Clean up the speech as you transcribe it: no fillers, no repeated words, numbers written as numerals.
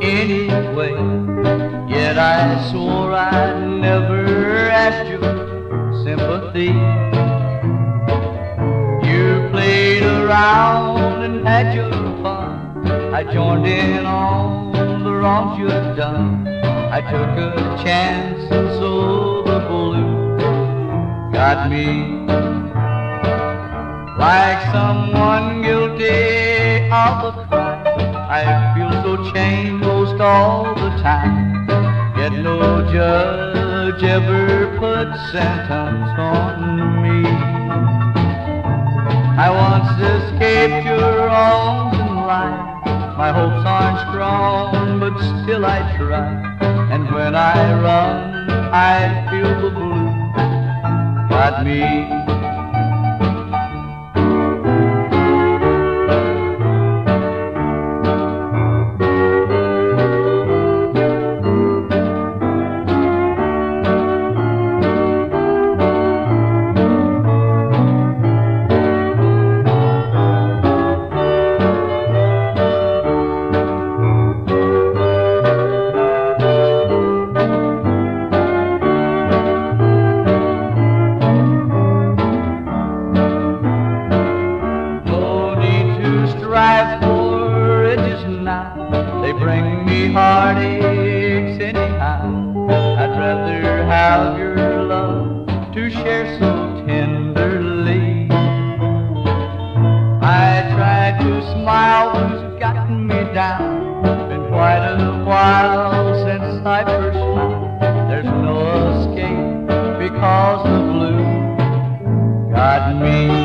anyway. Yet I swore I'd never ask your sympathy. You played around and had your fun. I joined in on the wrongs you'd done. I took a chance and so the blues got me. Like someone guilty of a crime, I feel so chained most all the time. Yet no judge ever put sentence on me. I once escaped your wrongs in life. My hopes aren't strong, but still I try. And when I run, I feel the blues got me. Strive for riches now, they bring me heartaches anyhow. I'd rather have your love to share so tenderly. I tried to smile who's gotten me down. Been quite a while since I first smiled. There's no escape because the blue got me.